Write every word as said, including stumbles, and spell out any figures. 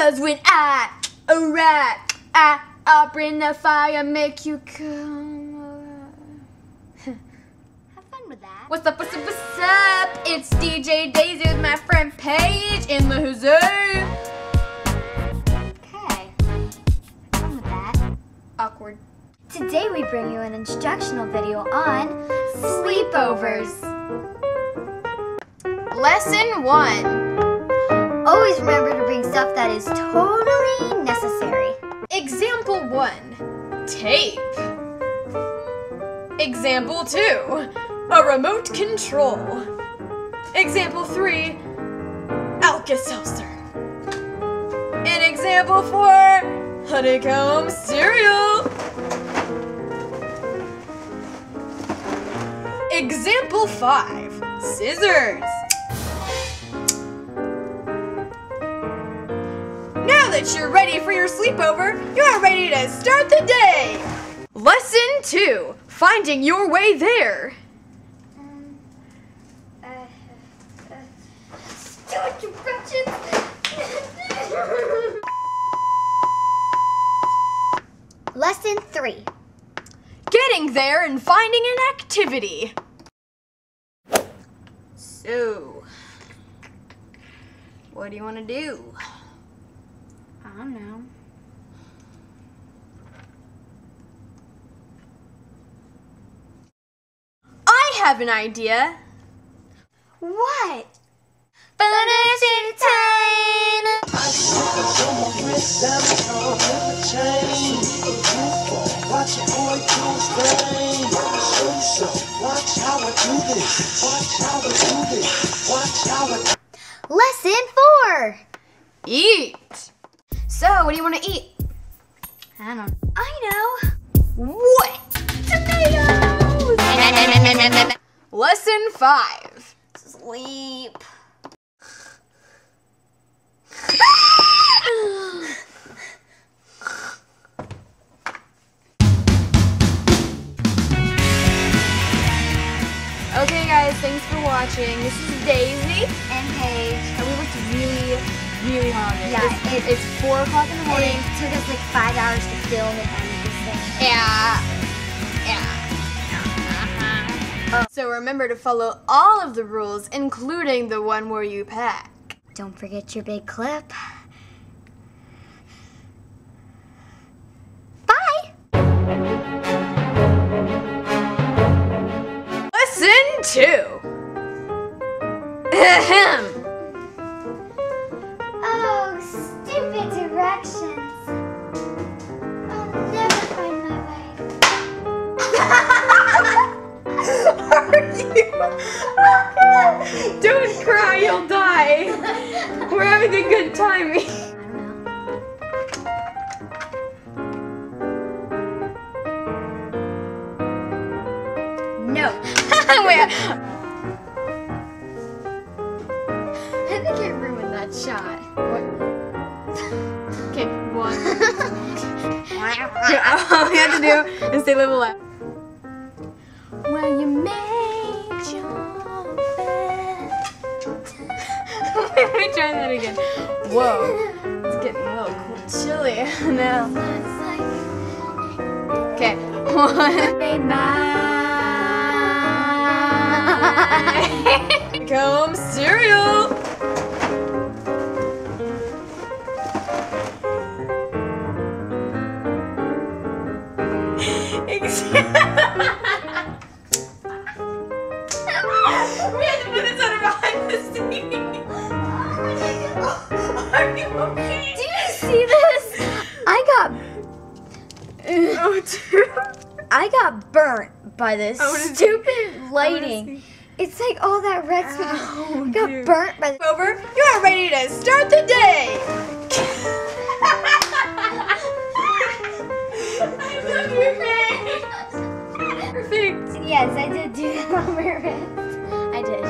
Cause when I, a rat, I, I'll bring the fire, make you come. Have fun with that. What's up, what's up, what's up? It's D J Daisy with my friend Paige in the Jose. Okay. Have fun with that. Awkward. Today we bring you an instructional video on sleepovers. Lesson one. Always remember to bring stuff that is totally necessary. Example one, tape. Example two, a remote control. Example three, Alka-Seltzer. And example four, honeycomb cereal. Example five, scissors. Now that you're ready for your sleepover, you're ready to start the day. Lesson two, finding your way there. Um, uh, uh, stupid directions. Lesson three. Getting there and finding an activity. So, what do you want to do? I don't know. I have an idea. What? Finishing time. Watch your boy do his thing. Show you some. Watch how I do this. Watch how I do this. Watch how I. Lesson four. Eat. So, what do you want to eat? I don't know. I know. What? Tomatoes. Lesson five. Sleep. Okay guys, thanks for watching. This is Daisy. And Paige. And we worked really, really hard on this. Yeah, It's, it- it's four o'clock in the And morning. it took us like five hours to film and edit this thing. Yeah. Yeah. Uh-huh. So remember to follow all of the rules, including the one where you pack. Don't forget your big clip. Bye! Lesson two. Ahem. Oh, stupid directions. I'll never find my Are you? Don't cry, you'll die. We're having a good time. way. I don't know. No. Wait, I think I ruined that shot. okay, one. All we have to do is say level up. Well, you made your bed. Let me try that again. Whoa, it's getting a little cool, chilly now. Okay, one. Made mine. Come cereal. We had to put this on behind the scenes. Are you okay? Do you see this? I got Oh, dude. I got burnt by this I wanna see. stupid I wanna lighting. see. It's like all that red Ow, stuff got dude. burnt by the Over. You are ready to start the day. I love your face. Perfect. Yes, I did do that on purpose. I did.